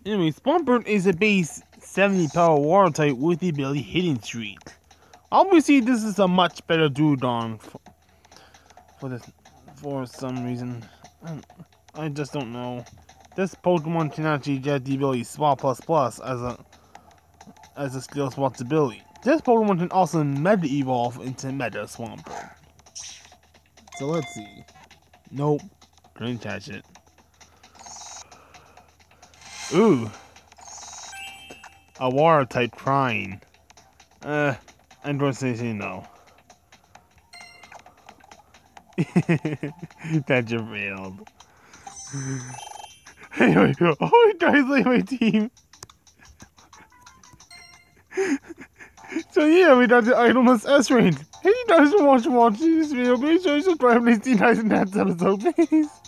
Anyway, Swampert is a base 70 power water type with the ability Hidden Streak. Obviously, this is a much better Dewdon for some reason. I just don't know. This Pokemon can actually get the ability Swap Plus Plus as a skill swap's ability. This Pokemon can also Meta Evolve into Meta Swampert. So let's see. Nope, couldn't catch it. Ooh, a water type crying. I'm going to say no. That just failed. Anyway, oh guys, like my team. So yeah, we got the Idleness S range. Hey, you guys want to watch this video? Make sure you subscribe and see you guys in the next episode, please.